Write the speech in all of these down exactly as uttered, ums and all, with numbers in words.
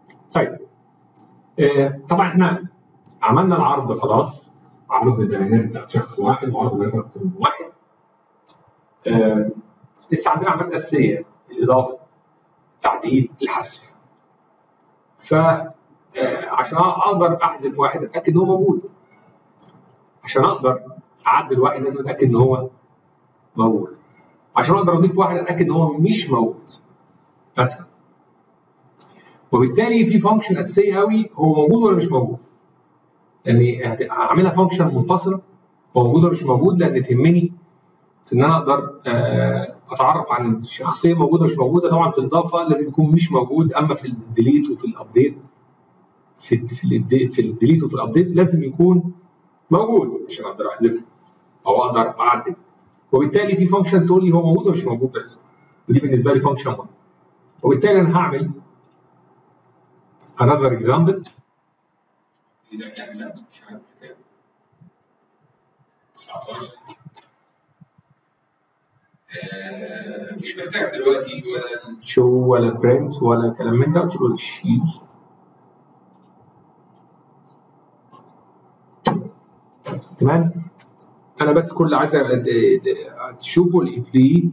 طيب آه طبعا احنا عملنا العرض خلاص، عرض البيانات بتاعت شخص واحد وعرض بيانات اكتر من واحد. آه لسه عندنا عمليات اساسيه، الاضافه، التعديل، الحذف. ف عشان اقدر احذف واحد اتاكد ان هو موجود، عشان اقدر اعدل واحد لازم اتاكد ان هو موجود، عشان اقدر اضيف واحد اتاكد ان هو مش موجود مثلا. وبالتالي في فانكشن اساسيه قوي هو موجود ولا مش موجود، يعني هعملها فانكشن منفصله هو موجود ولا مش موجود، لان تهمني في ان انا اقدر اتعرف عن الشخصيه موجوده ومش موجوده. طبعا في الاضافه لازم يكون مش موجود، اما في الديليت وفي الابديت في في في الديليت وفي الابديت لازم يكون موجود عشان اقدر احذفه او اقدر اعدل. وبالتالي في فانكشن تقول لي هو موجود ولا مش موجود بس، ودي بالنسبه لي فانكشن واحد. وبالتالي انا هعمل another example. ده كام ده؟ مش عارف كام. تسعتاشر. آه مش محتاج دلوقتي ولا شو ولا برنت ولا كلام من ده، قلت له شيل. تمام؟ انا بس كل عايز تشوفوا الامبلوي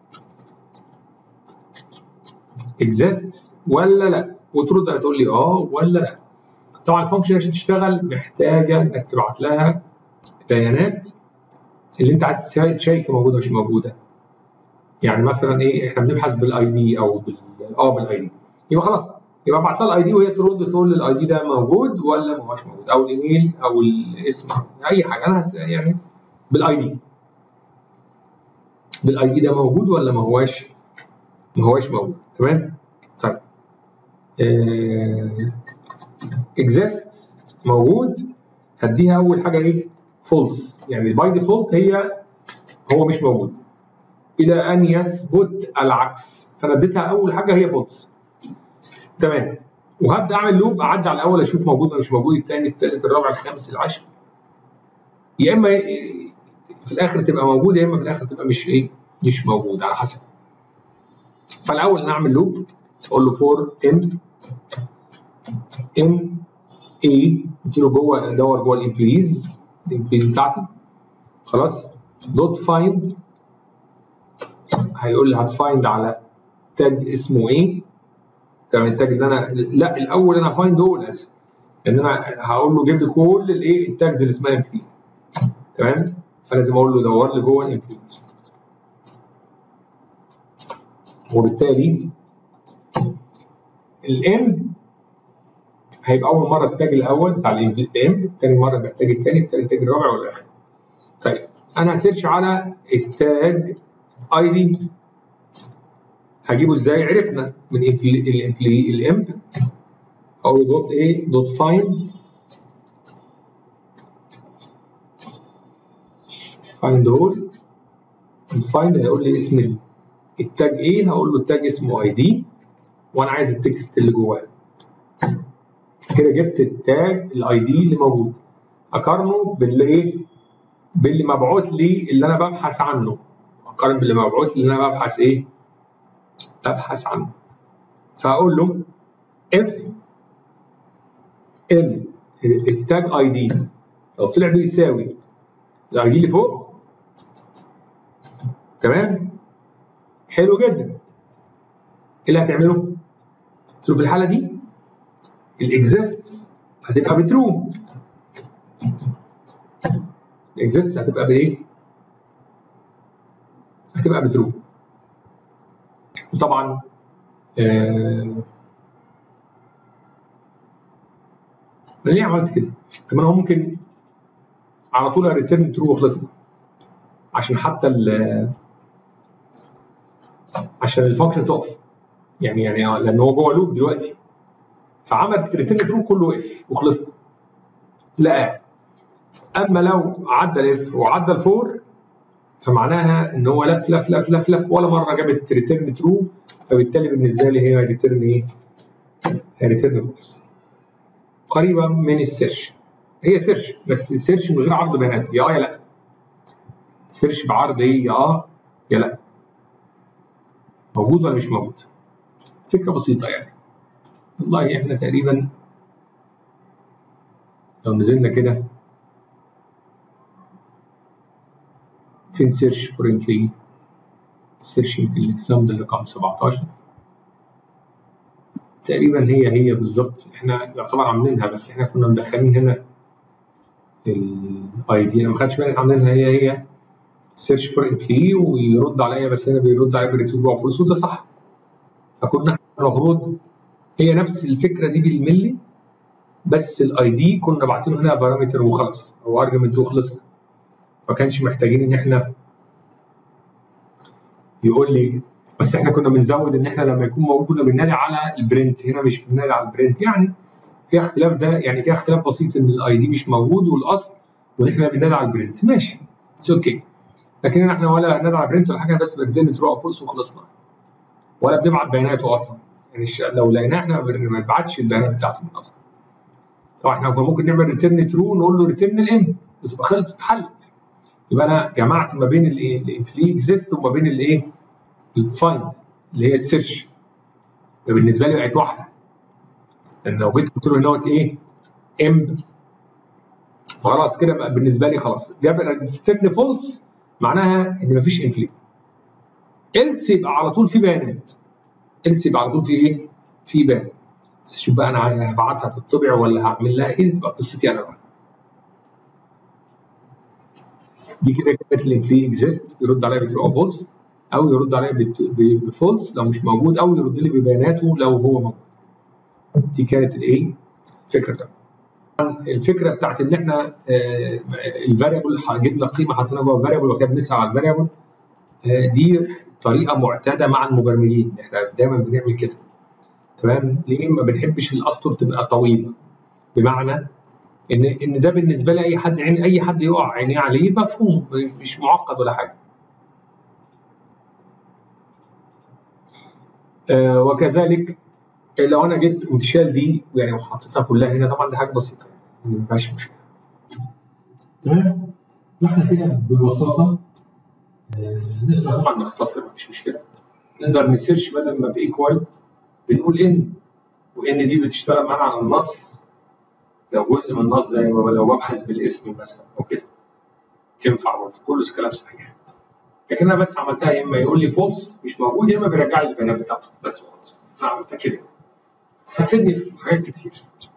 exists ولا لا، وترد هتقول لي اه ولا لا. طبعا الفانكشن عشان تشتغل محتاجه انك تبعت لها بيانات اللي انت عايز تشيك موجوده مش موجوده. يعني مثلا ايه، احنا بنبحث بالاي دي او بال اه بالاي دي، يبقى خلاص يبقى ابعت لها الاي دي وهي ترد تقول لي الاي دي ده موجود ولا ما هوش موجود، او الايميل او الاسم اي حاجه. انا يعني بالاي دي بالاي دي ده موجود ولا ما هوش ما هوش موجود. تمام؟ طيب آه exists موجود، هديها اول حاجه ايه؟ فولس، يعني باي ديفولت هي هو مش موجود الى ان يثبت العكس، فانا اديتها اول حاجه هي فولس. تمام، وهبدا اعمل لوب اعدي على الاول اشوف موجود ولا مش موجود، الثاني الثالث الرابع الخامس العاشر، يا اما في الاخر تبقى موجود يا اما في الاخر تبقى مش ايه مش موجود على حسب. فالاول نعمل لوب اقول له فور ام ام اي، قلت له جوه ادور جوه الامبليز الامبليز بتاعتي خلاص. دوت فايند هيقول لي هتفايند على تاج اسمه ايه. تمام، التاج اللي انا لا الاول انا فايند دول اسف، ان انا هقول له جيب لي كل الايه التاجز اللي اسمها امبلي. تمام، فلازم اقول له دور لي جوه الامبلي، وبالتالي الام هيبقى اول مره التاج الاول بتاع الام، ثاني مره محتاج الثاني، الثالث التاج الرابع والاخر. طيب انا هسيرش على التاج اي دي، هجيبه ازاي؟ عرفنا من الامبلي الام او دوت ايه دوت فايند فايند اول. الفايند هيقول لي اسم التاج ايه، هقول له التاج اسمه اي دي وانا عايز التكست اللي جواه. كده جبت التاج الاي دي اللي موجود، اقارنه باللي ايه باللي مبعوث لي اللي انا ببحث عنه، اقارن باللي مبعوث لي اللي انا ببحث ايه ببحث عنه. فاقول له اف ان التاج اي دي لو طلع بيساوي الاي دي اللي فوق. تمام، حلو جدا. ايه اللي هتعمله؟ شوف الحاله دي الاكزيست هتبقى بترو، الاكزيست هتبقى بايه؟ هتبقى بترو. وطبعا آه ليه عملت كده؟ طب انا ممكن على طول ريتيرن ترو وخلصنا، عشان حتى ال عشان الفانكشن تقف، يعني يعني لان هو جوه لوب دلوقتي، فعملت ريتيرن ترو كله وقف وخلصنا. لا، اما لو عدى الاف وعدى الفور فمعناها ان هو لف لف لف لف لف ولا مره جابت ريتيرن ترو، فبالتالي بالنسبه لي هي ريتيرن ايه؟ هي ريتيرن فولس. قريبه من السيرش، هي سيرش بس سيرش من غير عرض بيانات، يا اه يا لا. سيرش بعرض ايه؟ يا اه يا لا. موجود ولا مش موجود؟ فكره بسيطه يعني. والله احنا تقريبا لو نزلنا كده فين سيرش فور امبلوي، سيرش يمكن الاكزامبل رقم سبعتاشر تقريبا هي هي بالظبط، احنا يعتبر عاملينها بس احنا كنا مدخلين هنا الاي دي، انا ما خدتش بالي عاملينها هي هي سيرش فور امبلوي ويرد عليا، بس هنا بيرد عليا بريتيرن او فولس وده صح. فكنا احنا المفروض هي نفس الفكره دي بالملي، بس الاي دي كنا باعتينه هنا بارامتر وخلص او ارجمنت وخلصنا، ما كانش محتاجين ان احنا يقول لي، بس احنا كنا بنزود ان احنا لما يكون موجود كنا بننادي على البرنت، هنا مش بننادي على البرنت، يعني فيها اختلاف، ده يعني فيها اختلاف بسيط ان الاي دي مش موجود والاصل وان احنا بننادي على البرنت، ماشي اتس اوكي. لكن احنا ولا بننادي على البرنت ولا حاجه، بس بنريتيرن ترو او فولس وخلصنا، ولا بنبعت بياناته اصلا، يعني لو لقيناه احنا ما بنبعتش البيانات بتاعته من اصلا. طبعا احنا ممكن نعمل ريتيرن ترو نقول له ريتيرن الام وتبقى خلصت اتحلت، يبقى انا جمعت ما بين الايه الامبلي اكزيست وما بين الايه الفايند اللي هي السيرش، بالنسبه لي بقت واحده، لان لو جيت قلت له نوت ايه ام فخلاص كده بقى بالنسبه لي خلاص جاب ريتيرن فولس معناها ان مفيش امبلي، إلس يبقى على طول في بيانات، إلس يبقى على طول في ايه في بيانات، بس شوف بقى انا هبعتها تطبع ولا هعمل لها ايه، تبقى قصتي انا بقى. دي كده كانت الامبلي اكزيست بيرد عليا بترو او فولس، او يرد عليا بفولس لو مش موجود، او يرد لي ببياناته لو هو موجود. دي كانت الايه الفكره بتاعتنا. الفكره بتاعت ان احنا الفاريبل جبنا قيمه حطينا جوه الفاريبل وكده بنسال على الفاريبل، دي طريقه معتاده مع المبرمجين، احنا دايما بنعمل كده تمام. ليه؟ ما بنحبش الاسطر تبقى طويله، بمعنى ان ان ده بالنسبه لي اي حد عين اي حد يقع عينيه عليه مفهوم، مش معقد ولا حاجه. آه وكذلك لو انا جيت متشال دي يعني وحطيتها كلها هنا، طبعا دي حاجه بسيطه يعني ما فيهاش مشكله تمام. فاحنا كده ببساطه آه نقدر طبعا نختصر مفيش مشكله، نقدر نسيرش بدل ما بايكوال بنقول ان، وان دي بتشتغل معانا على النص، لو جزء من النص زي ما لو ببحث بالاسم مثلا او كده تنفع برضه، كله كلام صحيح. لكن انا بس عملتها يا اما يقول لي فولس مش موجود يا اما بيرجع لي البيانات بتاعته بس وخلاص، انا عملتها كده هتفيدني في حاجات كتير.